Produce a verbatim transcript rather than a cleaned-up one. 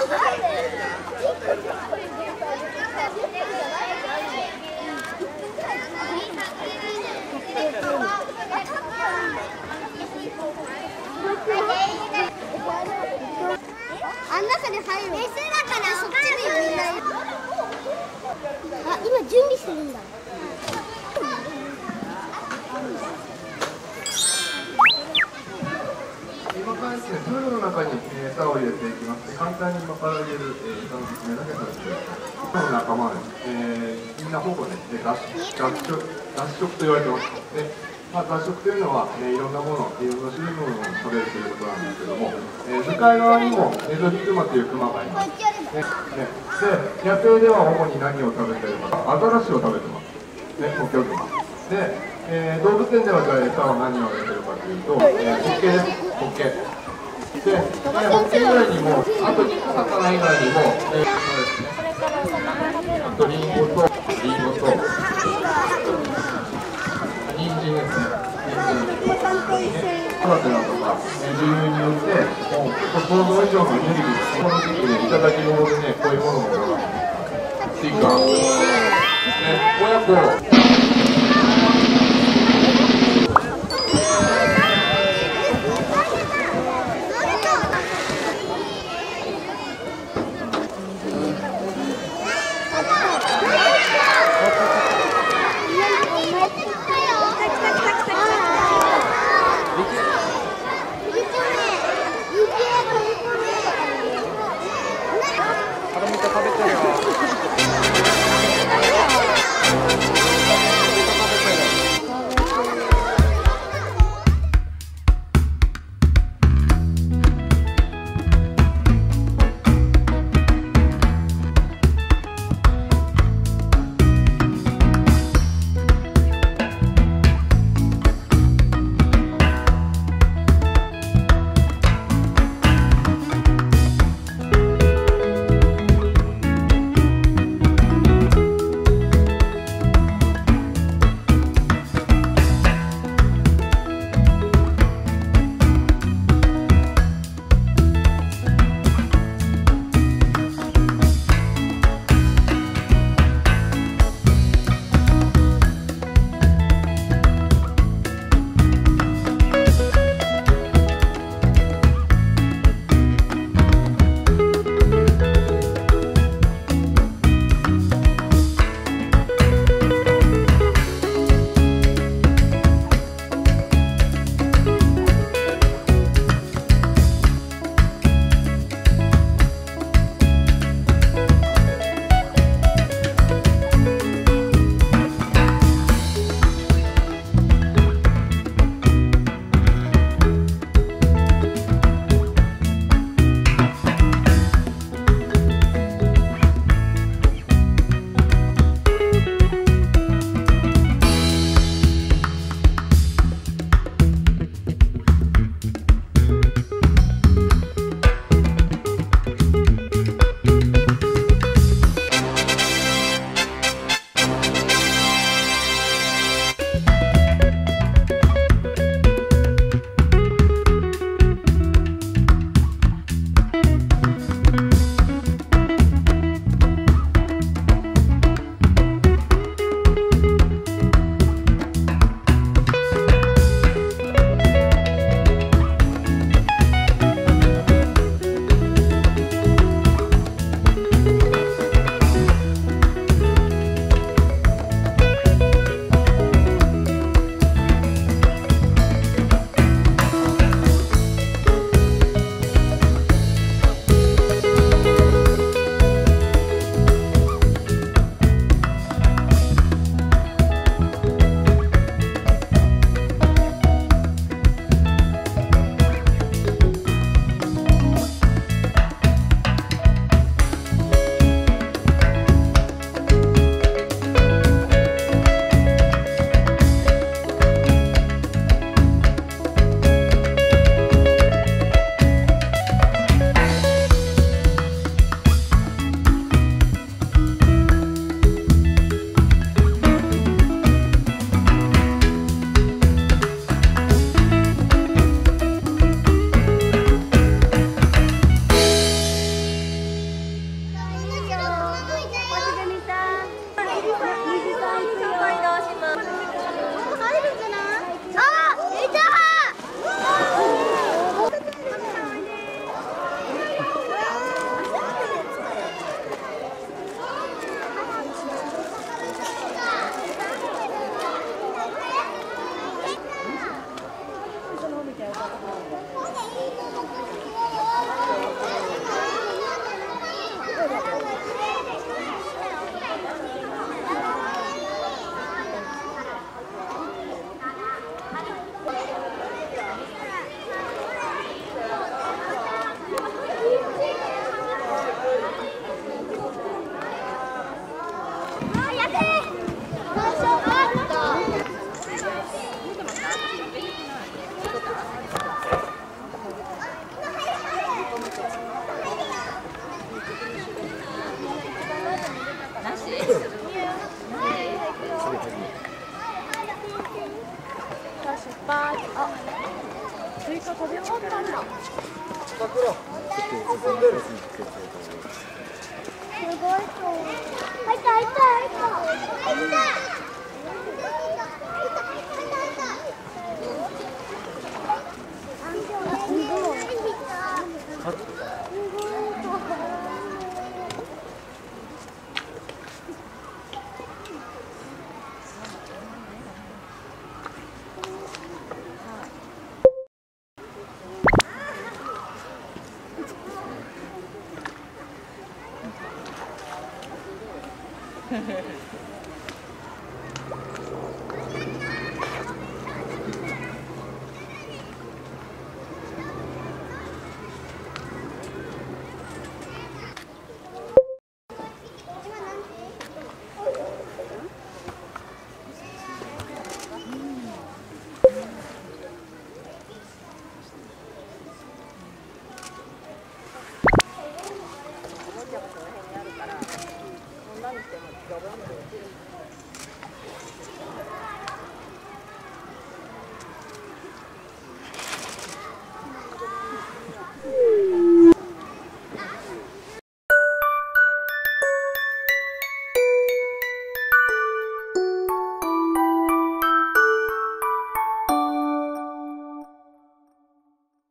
あん中に入る。メスだからそっちにみんな。あ、今準備してるんだ。 今からですね、プールの中に餌を入れていきます。簡単に今から入れる餌の説明だけさせてください。この仲間です。えー、みんなほぼね、雑食、雑食と言われてます。で、まあ、雑食というのは、ね、いろんなもの、いろんな種類のものを食べるということなんですけども、えー、向かい側にもエゾヒグマというクマがいます。ねね、で、野生では主に何を食べているか、アザラシを食べてます。ね、ホッキョクグマ。で、えー、動物園ではじゃあ餌は何をあげてるかというと、えー、ホッケです。ホッケ。で、えー、ホッケ以外にも、あと魚以外にも、えー、そうですね。あとリンゴと、リンゴと、人参ですね。人参。育てだとか、授乳によって、もう結構想像以上のエネルギーがこの時期でいただき物でね、こういうものももらう。スイカ。ね、親子。 ぱい。あ、スイカ食べ終わったんだ。 すごいそう。入った入った入った入った。 フフフ。